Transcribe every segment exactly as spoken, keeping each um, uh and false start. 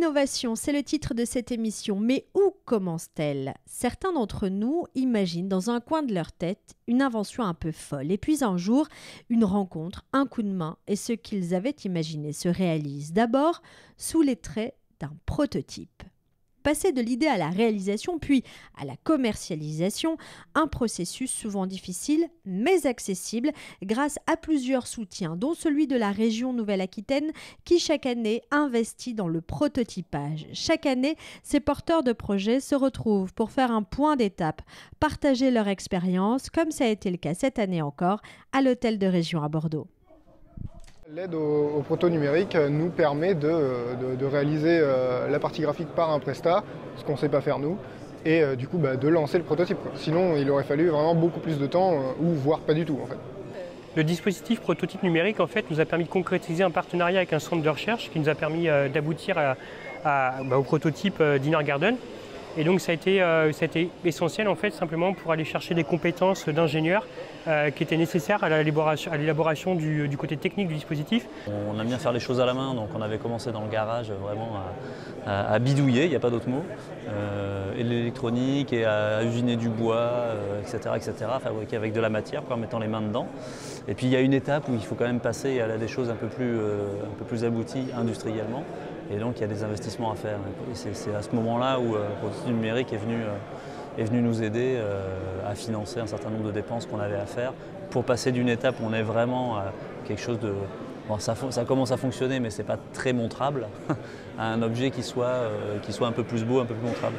L'innovation, c'est le titre de cette émission, mais où commence-t-elle? Certains d'entre nous imaginent dans un coin de leur tête une invention un peu folle. Et puis un jour, une rencontre, un coup de main, et ce qu'ils avaient imaginé se réalise. D'abord, sous les traits d'un prototype. Passer de l'idée à la réalisation, puis à la commercialisation, un processus souvent difficile, mais accessible, grâce à plusieurs soutiens, dont celui de la région Nouvelle-Aquitaine, qui chaque année investit dans le prototypage. Chaque année, ces porteurs de projets se retrouvent pour faire un point d'étape, partager leur expérience, comme ça a été le cas cette année encore, à l'hôtel de région à Bordeaux. L'aide au, au proto numérique nous permet de, de, de réaliser euh, la partie graphique par un prestat, ce qu'on ne sait pas faire nous, et euh, du coup bah, de lancer le prototype. Quoi. Sinon il aurait fallu vraiment beaucoup plus de temps, euh, ou voire pas du tout en fait. Le dispositif prototype numérique en fait, nous a permis de concrétiser un partenariat avec un centre de recherche qui nous a permis euh, d'aboutir à, à, bah, au prototype euh, d'Inner Garden. Et donc ça a, été, euh, ça a été essentiel en fait simplement pour aller chercher des compétences d'ingénieurs euh, qui étaient nécessaires à l'élaboration du, du côté technique du dispositif. On aime bien faire les choses à la main, donc on avait commencé dans le garage vraiment à, à, à bidouiller, il n'y a pas d'autre mot, euh, et l'électronique et à usiner du bois, euh, et cetera, et cetera, fabriquer avec de la matière en mettant les mains dedans. Et puis il y a une étape où il faut quand même passer à des choses un peu plus, euh, un peu plus abouties industriellement. Et donc il y a des investissements à faire. C'est à ce moment-là où euh, le prototype numérique est venu, euh, est venu nous aider euh, à financer un certain nombre de dépenses qu'on avait à faire pour passer d'une étape où on est vraiment à quelque chose de... Bon, ça, ça commence à fonctionner mais ce n'est pas très montrable, à un objet qui soit, euh, qui soit un peu plus beau, un peu plus montrable.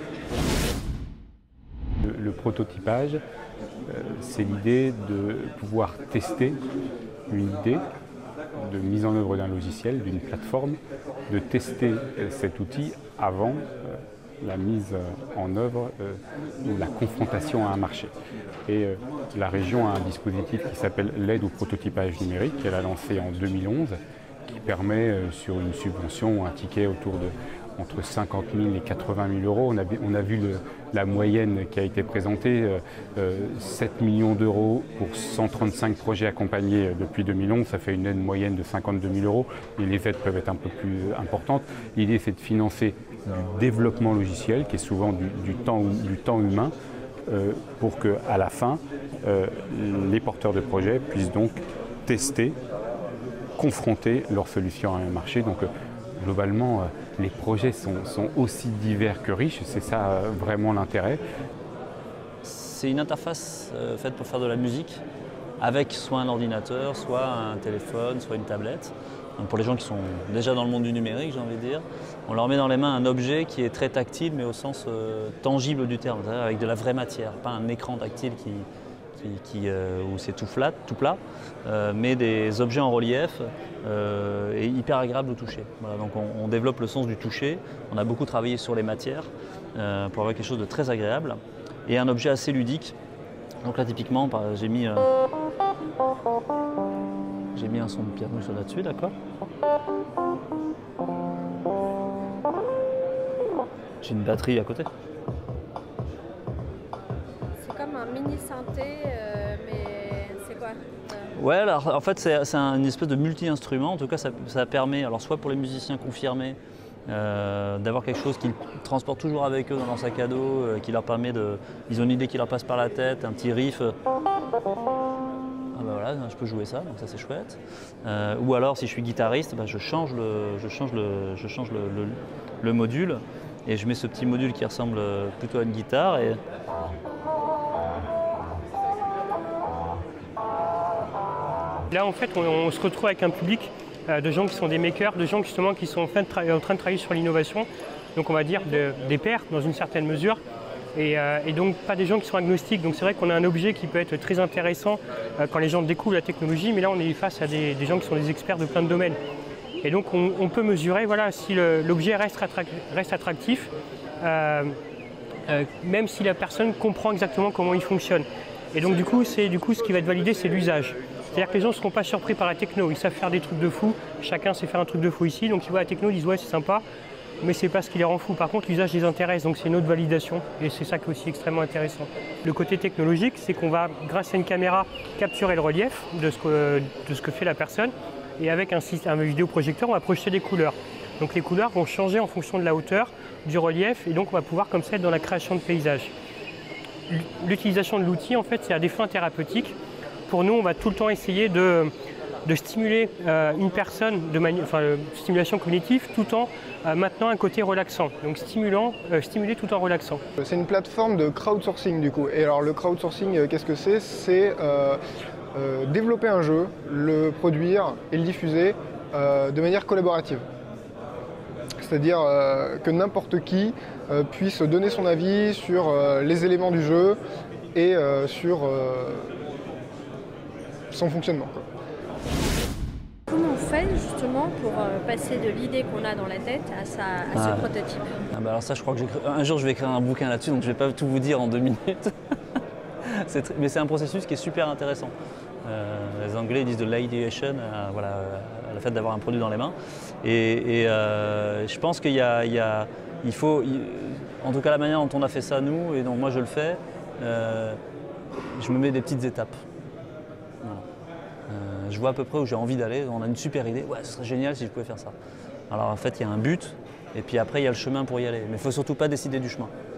Le, le prototypage, euh, c'est l'idée de pouvoir tester une idée, de mise en œuvre d'un logiciel, d'une plateforme, de tester cet outil avant euh, la mise en œuvre euh, ou la confrontation à un marché. Et euh, la région a un dispositif qui s'appelle l'aide au prototypage numérique qu'elle a lancé en deux mille onze, qui permet euh, sur une subvention ou un ticket autour de entre cinquante mille et quatre-vingt mille euros. On a, on a vu le, la moyenne qui a été présentée, euh, euh, sept millions d'euros pour cent trente-cinq projets accompagnés depuis deux mille onze, ça fait une aide moyenne de cinquante-deux mille euros, et les aides peuvent être un peu plus importantes. L'idée c'est de financer du développement logiciel, qui est souvent du, du, temps, du temps humain, euh, pour qu'à la fin, euh, les porteurs de projets puissent donc tester, confronter leur solution à un marché. Donc, euh, globalement, euh, les projets sont, sont aussi divers que riches, c'est ça euh, vraiment l'intérêt. C'est une interface euh, faite pour faire de la musique, avec soit un ordinateur, soit un téléphone, soit une tablette. Donc pour les gens qui sont déjà dans le monde du numérique, j'ai envie de dire, on leur met dans les mains un objet qui est très tactile, mais au sens euh, tangible du terme, c'est-à-dire avec de la vraie matière, pas un écran tactile qui, qui, qui, euh, où c'est tout flat, tout plat, euh, mais des objets en relief euh, et hyper agréables au toucher. Voilà, donc on, on développe le sens du toucher, on a beaucoup travaillé sur les matières euh, pour avoir quelque chose de très agréable et un objet assez ludique. Donc là typiquement, j'ai mis, euh, j'ai mis un son de piano là-dessus, d'accord. J'ai une batterie à côté. C'est comme un mini synthé, euh, mais c'est quoi euh... Ouais, alors en fait c'est un, une espèce de multi-instrument. En tout cas, ça, ça permet, alors soit pour les musiciens confirmés, euh, d'avoir quelque chose qu'ils transportent toujours avec eux dans leur sac à dos, euh, qui leur permet de, ils ont une idée qui leur passe par la tête, un petit riff. Euh, ah bah voilà, je peux jouer ça, donc ça c'est chouette. Euh, ou alors si je suis guitariste, bah, je change le, je change le, je change le, le, le module. Et je mets ce petit module qui ressemble plutôt à une guitare. Et... Là, en fait, on, on se retrouve avec un public euh, de gens qui sont des makers, de gens justement qui sont en, fin de en train de travailler sur l'innovation. Donc, on va dire de, des pairs dans une certaine mesure. Et, euh, et donc, pas des gens qui sont agnostiques. Donc, c'est vrai qu'on a un objet qui peut être très intéressant euh, quand les gens découvrent la technologie. Mais là, on est face à des, des gens qui sont des experts de plein de domaines. Et donc on, on peut mesurer voilà, si l'objet reste, reste attractif, euh, euh, même si la personne comprend exactement comment il fonctionne. Et donc du coup, du coup ce qui va être validé, c'est l'usage. C'est-à-dire que les gens ne seront pas surpris par la techno, ils savent faire des trucs de fou, chacun sait faire un truc de fou ici, donc ils voient la techno, ils disent ouais c'est sympa, mais c'est pas ce qui les rend fous. Par contre, l'usage les intéresse, donc c'est une autre validation, et c'est ça qui est aussi extrêmement intéressant. Le côté technologique, c'est qu'on va, grâce à une caméra, capturer le relief de ce que, de ce que fait la personne, et avec un, un vidéoprojecteur, on va projeter des couleurs. Donc Donc les couleurs vont changer en fonction de la hauteur, du relief, et donc on va pouvoir comme ça être dans la création de paysages. L'utilisation de l'outil, en fait, c'est à des fins thérapeutiques. Pour nous, on va tout le temps essayer de, de stimuler euh, une personne, de mani enfin, euh, stimulation cognitive, tout en euh, maintenant un côté relaxant. Donc stimulant, euh, stimuler tout en relaxant. C'est une plateforme de crowdsourcing du coup. Et alors le crowdsourcing, euh, qu'est-ce que c'est? C'est euh, euh, développer un jeu, le produire et le diffuser euh, de manière collaborative. C'est-à-dire euh, que n'importe qui euh, puisse donner son avis sur euh, les éléments du jeu et euh, sur euh, son fonctionnement, quoi. Comment on fait justement pour euh, passer de l'idée qu'on a dans la tête à, sa, à Ah. ce prototype? Ah bah alors ça, je crois que j'ai un jour je vais écrire un bouquin là-dessus, donc je vais pas tout vous dire en deux minutes. C'est tr- mais c'est un processus qui est super intéressant. Euh, les Anglais disent de l'ideation, euh, voilà, euh, le fait d'avoir un produit dans les mains. Et, et euh, je pense qu'il y a, il y a, il faut, il- en tout cas la manière dont on a fait ça nous, et donc moi je le fais, euh, je me mets des petites étapes. Voilà. Euh, je vois à peu près où j'ai envie d'aller. On a une super idée. Ouais, ce serait génial si je pouvais faire ça. Alors en fait, il y a un but, et puis après, il y a le chemin pour y aller. Mais il ne faut surtout pas décider du chemin.